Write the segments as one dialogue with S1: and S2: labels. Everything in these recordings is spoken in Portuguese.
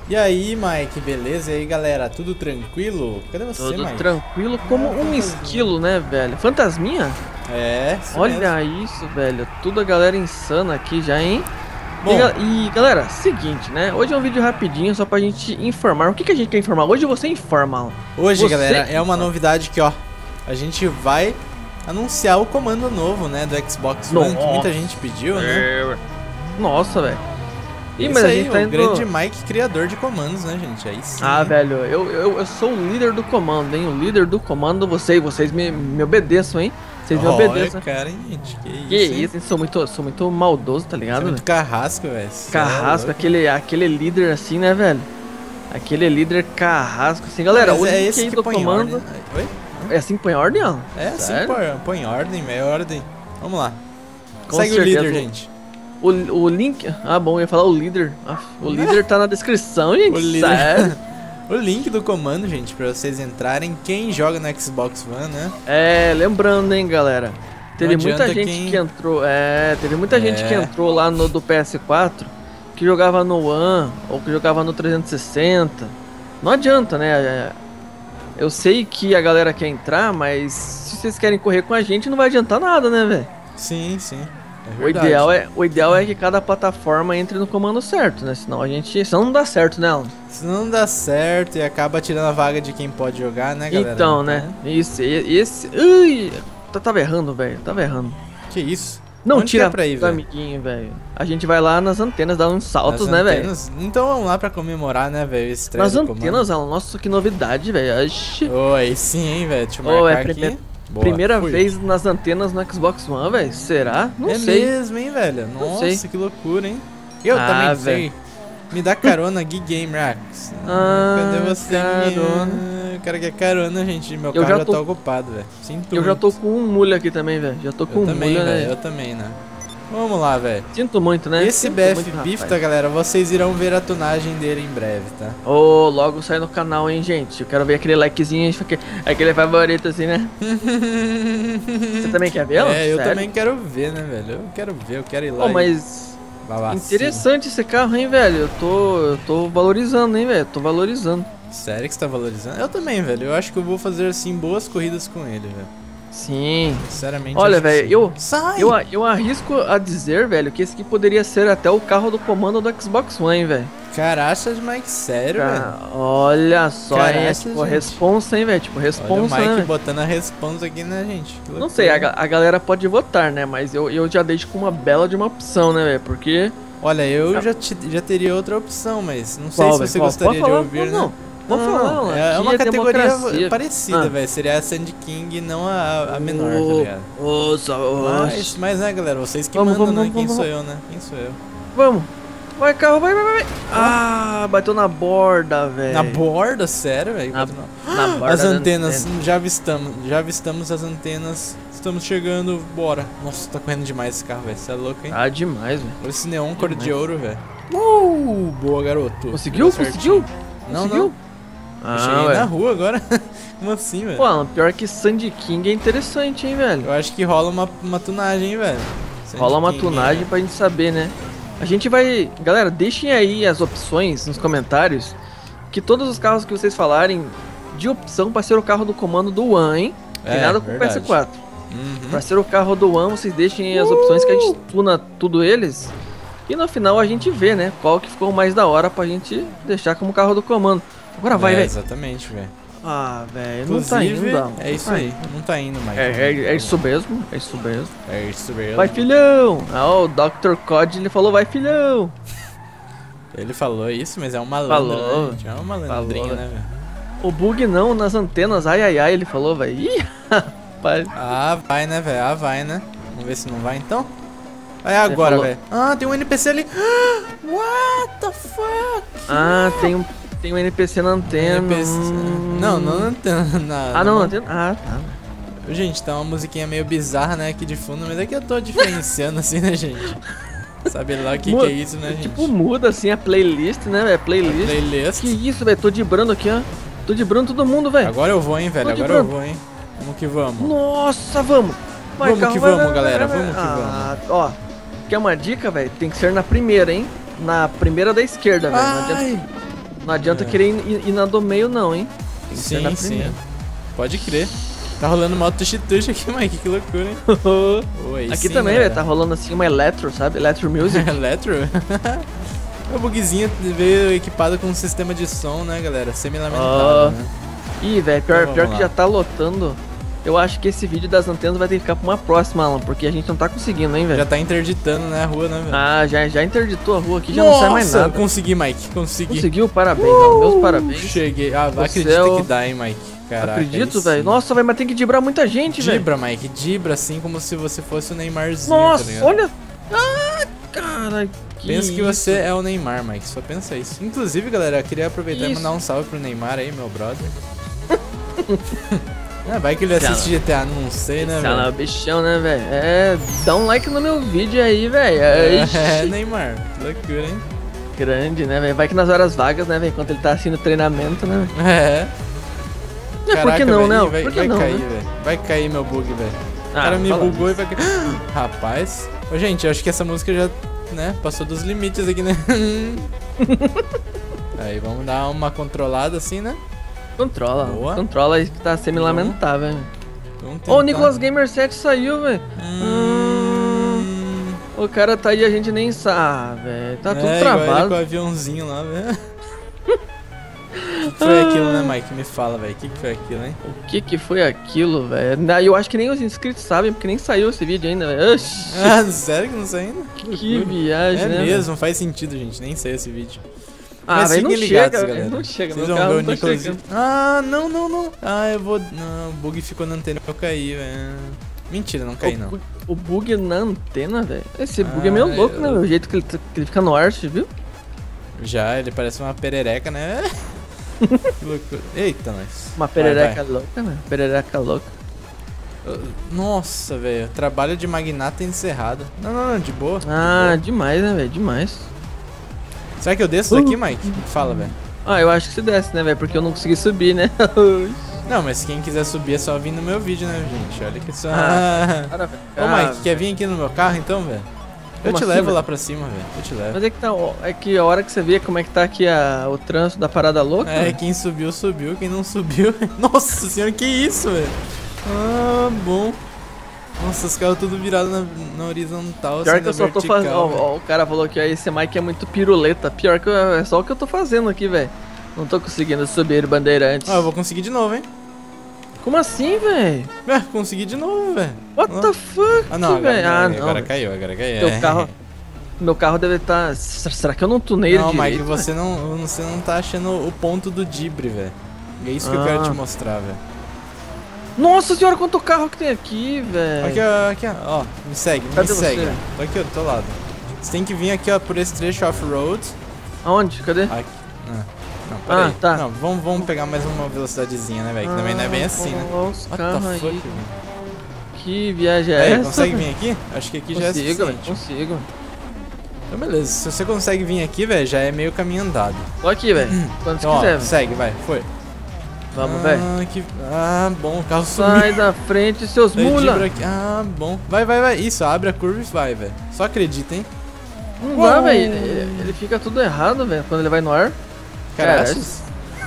S1: E aí, Mike, beleza? E aí, galera, tudo tranquilo? Cadê você,
S2: Tudo
S1: Mike?
S2: tranquilo como um esquilo, né, velho? Fantasminha?
S1: É, isso
S2: Olha
S1: mesmo.
S2: isso, velho. Toda a galera insana aqui já, hein?
S1: Bom,
S2: Galera, seguinte, né? Hoje é um vídeo rapidinho só pra gente informar. O que a gente quer informar? Hoje você informa, Alan.
S1: hoje,
S2: Você
S1: galera, é uma
S2: informa.
S1: novidade que, ó, a gente vai anunciar o comando novo, né, do Xbox One, que muita gente pediu, né?
S2: Nossa, velho. Ih,
S1: Isso
S2: mas a
S1: aí,
S2: gente tá
S1: o
S2: indo...
S1: grande Mike, criador de comandos, né, gente? Aí sim.
S2: Ah,
S1: Hein?
S2: velho, eu sou o líder do comando, hein? O líder do comando, vocês me obedeçam, hein? Vocês me
S1: Olha,
S2: obedeçam.
S1: cara, hein, gente? Que
S2: Que
S1: isso, hein?
S2: isso, hein? Sou muito maldoso, tá
S1: Você é
S2: ligado,
S1: muito
S2: velho?
S1: carrasco, velho. Cê é
S2: Carrasco,
S1: louco.
S2: aquele líder assim, né, velho? Aquele líder carrasco, assim. Galera,
S1: Mas
S2: o
S1: é
S2: link
S1: esse
S2: aí
S1: que
S2: do
S1: põe em
S2: comando...
S1: ordem. Oi?
S2: É assim que põe ordem, ó?
S1: É assim,
S2: Sério?
S1: põe em ordem, meia ordem. Vamos lá.
S2: Com
S1: Segue o
S2: certeza.
S1: líder, gente.
S2: O link... Ah, bom, eu ia falar o líder. Ah, o líder tá na descrição, gente.
S1: O líder.
S2: Sério?
S1: O link do comando, gente, pra vocês entrarem. Quem joga no Xbox One, né?
S2: É, lembrando, hein, galera. Teve muita
S1: adianta
S2: gente
S1: quem-
S2: que entrou... É, teve muita gente que
S1: É.
S2: entrou lá no do PS4 que jogava no One ou que jogava no 360. Não adianta, né? Eu sei que a galera quer entrar, mas se vocês querem correr com a gente, não vai adiantar nada, né, velho?
S1: Sim, sim. É
S2: O
S1: verdade.
S2: ideal é que cada plataforma entre no comando certo, né? Senão não dá certo, né, Alan?
S1: Senão não dá certo e acaba tirando a vaga de quem pode jogar, né, galera?
S2: Então, né? Isso, esse... Ui, tava errando, velho. Tava errando.
S1: Que isso?
S2: Não
S1: Onde que
S2: tira
S1: é pra ir,
S2: do
S1: velho?
S2: amiguinho, velho. A gente vai lá nas antenas, dar uns saltos,
S1: Nas
S2: né, velho?
S1: antenas? Então vamos lá pra comemorar, né, velho? Esse estreia
S2: Nas
S1: do comando.
S2: antenas, Alan. Nossa, que novidade, velho. Oxi.
S1: Ô, aí sim, hein, velho? Deixa eu
S2: Ô,
S1: marcar
S2: é
S1: aqui. Boa,
S2: primeira
S1: fui.
S2: vez nas antenas no Xbox One, velho. Será? Não
S1: É
S2: sei.
S1: mesmo, hein, velho?
S2: Não sei.
S1: Nossa, que loucura, hein? Eu
S2: Ah,
S1: também
S2: velho.
S1: sei. Me dá carona, Gui Gamer. Cadê você?
S2: Carona.
S1: Eu quero que é carona, gente. Meu
S2: Eu
S1: carro
S2: já
S1: já
S2: tô-
S1: tá ocupado, velho. Sinto
S2: Eu já
S1: muito.
S2: tô com um mulho aqui também, velho. Já tô com
S1: Eu
S2: um
S1: também,
S2: mulho,
S1: velho.
S2: né?
S1: Eu também, né? Vamos lá, velho.
S2: Sinto muito, né?
S1: Esse
S2: Sinto
S1: BF
S2: muito,
S1: Bifta,
S2: rapaz.
S1: galera, vocês irão ver a tunagem dele em breve, tá?
S2: Ô, logo sai no canal, hein, gente. Eu quero ver aquele likezinho, aquele favorito, assim, né? Você também quer ver ela?
S1: É, eu
S2: Sério?
S1: também quero ver, né, velho? Eu quero ver, eu quero ir lá.
S2: Pô, mas...
S1: Babacilo.
S2: Interessante esse carro, hein, velho. Eu tô valorizando, hein, velho. Tô valorizando.
S1: Sério que você tá valorizando? Eu também, velho. Eu acho que eu vou fazer, assim, boas corridas com ele, velho.
S2: Sim.
S1: Sinceramente.
S2: Olha,
S1: acho que
S2: velho,
S1: sim. Sai!
S2: eu arrisco a dizer, velho, que esse aqui poderia ser até o carro do comando do Xbox One, hein, velho.
S1: Carachas, Mike, sério, velho?
S2: Olha só, hein? É
S1: Caraca,
S2: tipo
S1: gente.
S2: responsa, hein, velho? Tipo
S1: Olha o
S2: responsa,
S1: Mike
S2: né?
S1: botando a responsa aqui, né, gente? Que
S2: Não
S1: loucura.
S2: sei, a galera pode votar, né? Mas eu já deixo com uma bela de uma opção, né, velho? Porque...
S1: Olha, eu já teria outra opção, mas não sei
S2: Qual,
S1: se
S2: velho?
S1: você
S2: Qual?
S1: gostaria
S2: Pode
S1: de
S2: falar?
S1: ouvir,
S2: Não,
S1: né?
S2: Pode falar, Alan.
S1: É
S2: Aqui
S1: uma categoria
S2: democracia.
S1: parecida,
S2: Ah.
S1: velho. Seria a Sand King, não a menor, tá ligado? Mas, né, galera, vocês que
S2: Vamos,
S1: mandam,
S2: vamos,
S1: né?
S2: vamos,
S1: Quem
S2: vamos.
S1: sou eu, né? Quem sou eu?
S2: Vamos. Vai, carro, vai. Ah, bateu na borda, velho.
S1: Na borda, sério, velho?
S2: Na borda
S1: As
S2: da
S1: antenas,
S2: antena.
S1: já avistamos as antenas. Estamos chegando, bora. Nossa, tá correndo demais esse carro, velho. Você é louco, hein?
S2: Ah, demais, velho.
S1: Olha esse neon cor de ouro, velho. Boa, garoto.
S2: Conseguiu?
S1: Deu certinho.
S2: Conseguiu?
S1: Não,
S2: Conseguiu?
S1: não. Eu
S2: Ah,
S1: cheguei na
S2: velho.
S1: rua agora. Como assim, velho?
S2: Pô, Alan, pior que Sandy King é interessante, hein, velho.
S1: Eu acho que rola uma tunagem, hein, velho. Sand
S2: Rola uma
S1: King,
S2: tunagem
S1: né?
S2: pra gente saber, né? A gente vai... Galera, deixem aí as opções nos comentários. Que todos os carros que vocês falarem de opção pra ser o carro do comando do One, hein? Tem nada com o
S1: verdade.
S2: PS4.
S1: Uhum.
S2: Pra ser o carro do One, vocês deixem aí as opções que a gente tuna tudo eles. E no final a gente vê, né? Qual que ficou mais da hora pra gente deixar como carro do comando. Agora vai, velho.
S1: Exatamente, velho.
S2: Ah, velho, não tá
S1: Inclusive,
S2: indo. Alan.
S1: é isso
S2: Não tá
S1: aí.
S2: indo.
S1: Não tá indo, Mike.
S2: É isso mesmo, é isso mesmo.
S1: É isso mesmo.
S2: Vai, filhão! Ah, o Dr. Cod, ele falou, vai, filhão!
S1: Ele falou isso, mas é um malandro,
S2: Falou.
S1: né, gente? É um malandrinho,
S2: Falou.
S1: né, velho?
S2: O bug não nas antenas, ai, ai, ai, ele falou, velho. Ih, rapaz.
S1: Ah, vai, né, velho? Ah, vai, né? Vamos ver se não vai, então. É agora,
S2: falou.
S1: velho. Ah, tem um NPC ali. What the fuck?
S2: Ah, tem um NPC na antena.
S1: NPC. Não, não na antena.
S2: Ah, não, na antena? Ah, tá.
S1: Gente, tá uma musiquinha meio bizarra, né, aqui de fundo, mas aqui eu tô diferenciando assim, né, gente? Sabe lá o que é isso, né, gente?
S2: Tipo, muda assim a playlist, né, velho? Playlist.
S1: Playlist.
S2: Que isso, velho? Tô dibrando aqui, ó. Tô dibrando todo mundo, velho.
S1: Agora eu vou, hein, velho.
S2: Tô de
S1: Agora eu
S2: branco.
S1: vou, hein. Vamos que vamos.
S2: Nossa, vamos.
S1: Vamos
S2: carro,
S1: que
S2: vai,
S1: vamos,
S2: vai,
S1: galera,
S2: vai,
S1: vamos que
S2: ah, Ó, quer uma dica, velho? Tem que ser na primeira, hein? Na primeira da esquerda, velho. Não adianta-
S1: Ai,
S2: Não adianta querer ir na do meio não, hein? Tem que ser na primeira.
S1: Pode crer. Tá rolando uma tush-tush aqui, Mike, que loucura, hein? Oi,
S2: aqui sim, também, velho, tá rolando assim uma Electro, sabe? Electro Music.
S1: Electro? O bugzinho veio equipado com um sistema de som, né, galera? Semi-lamentável, né?
S2: Ih, velho, pior que já tá lotando. Eu acho que esse vídeo das antenas vai ter que ficar pra uma próxima, Alan, porque a gente não tá conseguindo, hein, velho?
S1: Já tá interditando, né, a rua, né, velho?
S2: Ah, já interditou a rua aqui, já não sai mais nada.
S1: Consegui, Mike, consegui.
S2: Conseguiu? Parabéns, Alan, meus parabéns.
S1: Cheguei. Ah, acredita que dá, hein, Mike? Caraca,
S2: acredito, velho. Nossa, velho, mas tem que dibrar muita gente, velho.
S1: Dibra, Mike, dibra assim como se você fosse o Neymarzinho,
S2: nossa,
S1: tá ligado?
S2: Olha! Ah, cara,
S1: pensa que você é o Neymar, Mike, só pensa isso. Inclusive, galera, eu queria aproveitar e mandar um salve pro Neymar aí, meu brother. Vai que ele assiste GTA, não sei, né, velho?
S2: É bichão, né, velho? Dá um like no meu vídeo aí, velho.
S1: Neymar, que loucura, hein?
S2: Grande, né, velho? Vai que nas horas vagas, né, velho? Enquanto ele tá assim no treinamento, né,
S1: velho?
S2: Caraca, por que não, né?
S1: Vai cair, velho. Vai cair meu bug, velho. O cara me bugou e vai cair. Rapaz. Ô, gente, eu acho que essa música já, né, passou dos limites aqui, né? Aí, vamos dar uma controlada assim, né?
S2: Controla. Boa. Controla aí que tá semi-lamentável, velho.
S1: Ó,
S2: o Nicolas Gamer 7 saiu, velho. O cara tá aí, a gente nem sabe, velho. Tá tudo travado.
S1: Com o aviãozinho lá, velho. O que foi aquilo, né, Mike? Me fala, velho. O que foi aquilo, hein?
S2: O que foi aquilo, velho? Eu acho que nem os inscritos sabem, porque nem saiu esse vídeo ainda, velho.
S1: Sério que não saiu ainda?
S2: Que viagem, né?
S1: É mesmo, não faz sentido, gente. Nem saiu esse vídeo.
S2: Mas velho, não ligados, chega, galera. Não chega,
S1: vocês vão ver o Nicolas. Não. Ah, eu vou... Não, o bug ficou na antena, eu caí, velho. Mentira, não caí, não.
S2: O bug na antena, velho? Esse bug é meio louco, né? O jeito que ele fica no ar, você viu?
S1: Já, ele parece uma perereca, né? Que loucura. Eita, nós.
S2: Uma perereca louca, né? Perereca louca.
S1: Nossa, velho. Trabalho de magnata encerrado. Não, de boa.
S2: Ah, demais, né, velho? Demais.
S1: Será que eu desço daqui, Mike? Fala, velho.
S2: Ah, eu acho que você desce, né, velho? Porque eu não consegui subir, né?
S1: Não, mas quem quiser subir é só vir no meu vídeo, né, gente? Olha que só... Ô, Mike, quer vir aqui no meu carro, então, velho? Eu te levo lá pra cima, velho. Eu te levo.
S2: Mas é que tá... É que a hora que você vê como é que tá aqui o trânsito da parada louca...
S1: Quem subiu, subiu. Quem não subiu... Nossa senhora, que isso, velho? Ah, bom. Nossa, os carros tudo virados na horizontal.
S2: Pior que eu só tô fazendo. Ó, o cara falou que esse Mike é muito piruleta. Pior que é só o que eu tô fazendo aqui, velho. Não tô conseguindo subir Bandeirantes.
S1: Eu vou conseguir de novo, hein?
S2: Como assim, velho?
S1: Consegui de novo, velho.
S2: What the fuck, velho?
S1: Agora caiu.
S2: Meu carro deve estar... Será que eu não tunei ele direito?
S1: Não, Mike, você não tá achando o ponto do dibre, velho. É isso que eu quero te mostrar, velho.
S2: Nossa senhora, quanto carro que tem aqui, velho.
S1: Aqui, ó. Me segue, me segue. Tô aqui, do teu lado. Você tem que vir aqui, ó, por esse trecho off-road.
S2: Aonde? Cadê?
S1: Aqui. Não, peraí.
S2: Tá.
S1: Não, vamos pegar mais uma velocidadezinha, né, velho? Que também não é bem assim, né?
S2: Os carros aí. Que viagem é essa?
S1: Consegue vir aqui? Acho que aqui já é suficiente.
S2: Consigo.
S1: Então, beleza. Se você consegue vir aqui, velho, já é meio caminho andado.
S2: Tô aqui, velho. Quando você quiser, velho.
S1: Segue, vai. Foi.
S2: Vamos, velho.
S1: Bom, o carro subiu.
S2: Sai da frente, seus mula.
S1: Bom. Vai. Isso, abre a curva e vai, velho. Só acredita, hein?
S2: Não vai, velho. Ele fica tudo errado, velho, quando ele vai no ar.
S1: Carachos.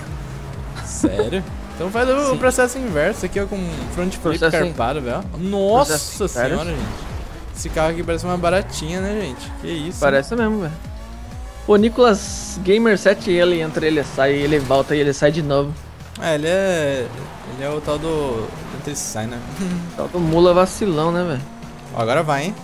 S1: Sério? Então faz o processo inverso aqui, ó, com front flip carpado, velho. Nossa senhora, gente. Esse carro aqui parece uma baratinha, né, gente? Que isso.
S2: Parece mesmo, velho. O Nicolas Gamer 7, ele entra, ele sai, ele volta e ele sai de novo.
S1: Ele é o tal do... Entra e sai, né?
S2: Tal do mula vacilão, né, velho?
S1: Agora vai, hein?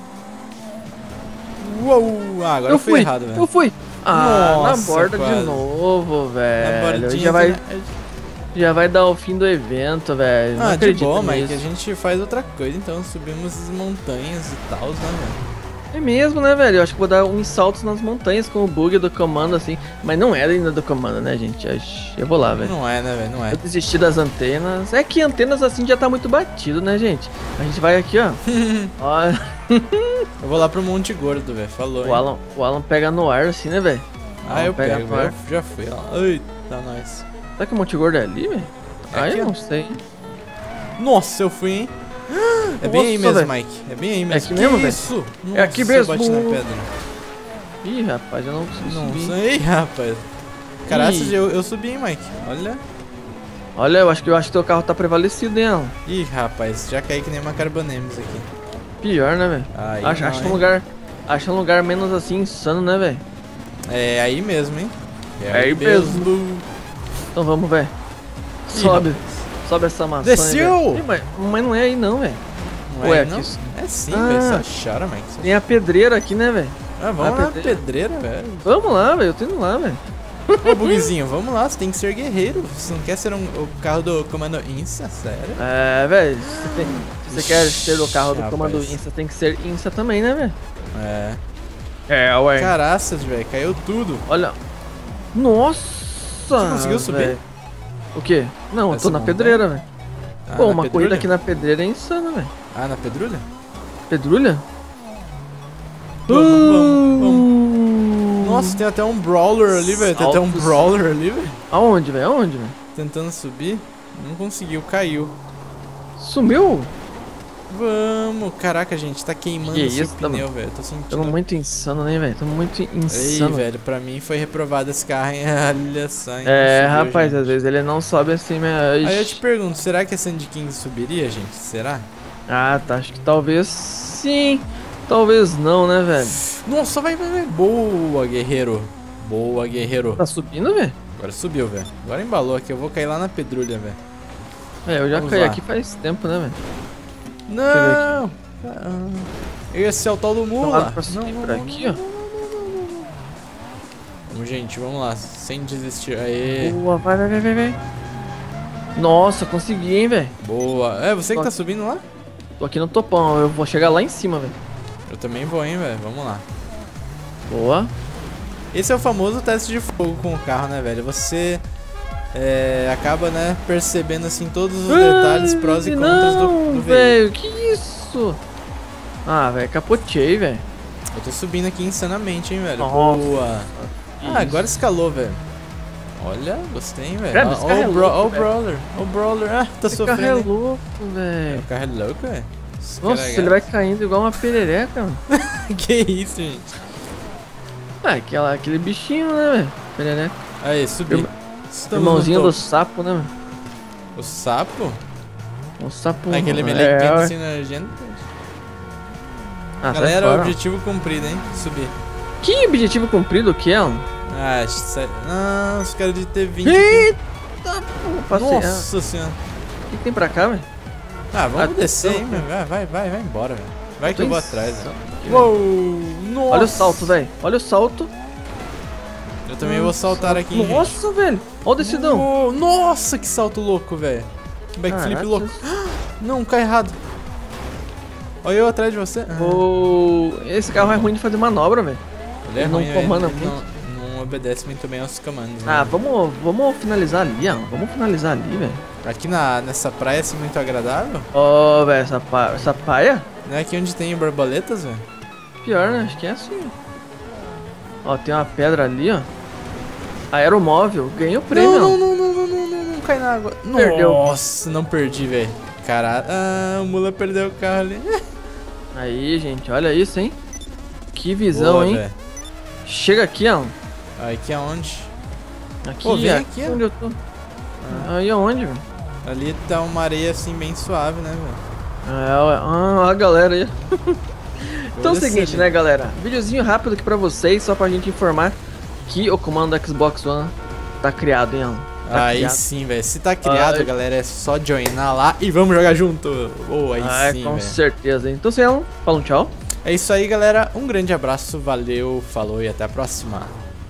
S1: Uou! Agora eu fui errado, velho.
S2: Eu fui! Na borda quase. De novo, velho. Já vai dar o fim do evento, velho. Não acredito
S1: de boa, mas que a gente faz outra coisa, então subimos as montanhas e tal, né, velho?
S2: É mesmo, né, velho? Eu acho que vou dar uns saltos nas montanhas com o bug do comando, assim. Mas não é ainda do comando, né, gente? Eu vou lá, velho.
S1: Não é, né, velho? Não é.
S2: Eu desisti das antenas. É que antenas assim já tá muito batido, né, gente? A gente vai aqui, ó. Olha.
S1: Eu vou lá pro Monte Gordo, velho. Falou,
S2: o Alan pega no ar, assim, né, velho?
S1: Eu pego, velho. Já fui, ó. Eita, nós.
S2: Será que o Monte Gordo é ali, velho? Eu não sei.
S1: Nossa, eu fui, hein? É bem aí mesmo, Mike. É bem aí mesmo.
S2: É aqui mesmo, velho?
S1: Isso?
S2: É aqui mesmo.
S1: Eu bati na pedra.
S2: Ih, rapaz, eu não consigo subir.
S1: Não sei, rapaz. Caraças, eu subi, hein, Mike. Olha.
S2: Olha, eu acho que teu carro tá prevalecido, hein, Alan.
S1: Ih, rapaz, já caí que nem uma Carbonemes aqui.
S2: Pior, né, velho? Acha um lugar menos assim insano, né, velho?
S1: É aí mesmo, hein?
S2: É aí mesmo. Então vamos, velho. Sobe essa maçã.
S1: Desceu!
S2: Aí, mas não é aí não, velho.
S1: Ué, aqui. É sim, velho. Só chora, Mike.
S2: Tem a pedreira aqui, né, velho?
S1: Ah, vamos lá na pedreira, velho.
S2: Vamos lá, velho. Eu tô indo lá, velho.
S1: Ô, Bugzinho, vamos lá. Você tem que ser guerreiro. Você não quer ser o carro do comando Insta, sério?
S2: É, velho. Se você quer ser o carro do comando Insta, tem que ser Insta também, né, velho? É, ué.
S1: Caraças, velho. Caiu tudo.
S2: Olha. Nossa!
S1: Você conseguiu subir?
S2: Véio. O quê? Não, eu tô na pedreira, velho. Pô, uma corrida aqui na pedreira é insana, velho.
S1: Ah, na pedrulha?
S2: Pedrulha?
S1: Vamos. Nossa, tem até um brawler ali, velho. Tem até um brawler ali, velho.
S2: Aonde, velho? Aonde, velho?
S1: Tentando subir. Não conseguiu, caiu.
S2: Sumiu?
S1: Vamos. Caraca, gente, tá queimando esse pneu, velho. Tô sentindo.
S2: Tamo muito insano, né, velho? Tamo muito insano.
S1: Ei, velho, pra mim foi reprovado esse carro, hein? Olha só.
S2: É, rapaz, gente. Às vezes ele não sobe assim, mas...
S1: Aí eu te pergunto, será que a Sandy King subiria, gente? Será?
S2: Ah, tá. Acho que talvez sim. Talvez não, né, velho?
S1: Nossa, vai. Boa, guerreiro. Boa, guerreiro.
S2: Tá subindo, velho?
S1: Agora subiu, velho. Agora embalou aqui. Eu vou cair lá na pedrulha, velho.
S2: É, eu já caí aqui faz tempo, né, velho?
S1: Não! Esse é o tal do mula.
S2: Por aqui, ó.
S1: Vamos, gente, vamos lá. Sem desistir. Aê.
S2: Boa, vai. Nossa, consegui, hein, velho.
S1: Boa. É, você que tá subindo lá?
S2: Tô aqui no topão. Eu vou chegar lá em cima, velho.
S1: Eu também vou, hein, velho. Vamos lá.
S2: Boa.
S1: Esse é o famoso teste de fogo com o carro, né, velho? Você acaba, né, percebendo, assim, todos os detalhes, prós e contras do veículo.
S2: Que isso? Ah, velho, capotei, velho.
S1: Eu tô subindo aqui insanamente, hein, velho.
S2: Nossa.
S1: Boa. Ah, agora escalou, velho. Olha, gostei, hein, velho.
S2: Olha
S1: o Brawler. O Brawler. Ah, tá sofrendo.
S2: O carro é louco, velho.
S1: O carro é louco, velho.
S2: Nossa, ele vai caindo igual uma perereca, mano.
S1: Que isso, gente.
S2: Ah, aquele bichinho, né, velho? Perereca.
S1: Aí, subi.
S2: Irmãozinho do sapo, né, mano?
S1: O sapo?
S2: O sapo.
S1: Aquele melequento assim na legenda. Galera, objetivo cumprido, hein? Subir.
S2: Que objetivo cumprido o que é, mano?
S1: Ah, sério. Ah, os caras de T20.
S2: Eita, pô,
S1: nossa senhora.
S2: O que tem pra cá, velho?
S1: Ah, vamos descer, hein, velho. Vai embora, velho. Vai que eu vou atrás, velho.
S2: Uou! Nossa! Olha o salto, velho. Olha o salto.
S1: Eu também vou saltar aqui, hein,
S2: nossa, gente. Velho. Olha o decidão.
S1: Nossa, que salto louco, velho. Backflip louco. Não, cai errado. Olha eu atrás de você.
S2: Esse carro é ruim de fazer manobra, velho.
S1: Ele é ruim,
S2: não comanda muito.
S1: Não obedece muito bem aos comandos.
S2: Ah, né? vamos finalizar ali, ó. Vamos finalizar ali, velho.
S1: Aqui nessa praia assim muito agradável?
S2: Ó, velho, essa praia?
S1: Não é aqui onde tem borboletas, velho?
S2: Pior, né? Acho que é assim. Ó, tem uma pedra ali, ó. Aeromóvel, ganhei o prêmio.
S1: Não cai na água.
S2: Perdeu.
S1: Nossa, não perdi, velho. Caralho. Ah, o Mula perdeu o carro ali.
S2: Aí, gente, olha isso, hein? Que visão, boa, hein? Véio. Chega aqui, ó.
S1: Aqui aonde?
S2: Aqui,
S1: pô, vem aqui,
S2: onde eu tô. Aí aonde, velho?
S1: Ali tá uma areia assim bem suave, né,
S2: velho? A galera aí. Então é o seguinte, né, galera? Videozinho rápido aqui pra vocês, só pra gente informar que o comando do Xbox One tá criado, hein,
S1: aí criado. Sim, velho. Se tá criado, galera, é só joinar lá e vamos jogar junto. Boa, aí sim,
S2: com certeza. Então, fala um tchau.
S1: É isso aí, galera. Um grande abraço, valeu, falou e até a próxima.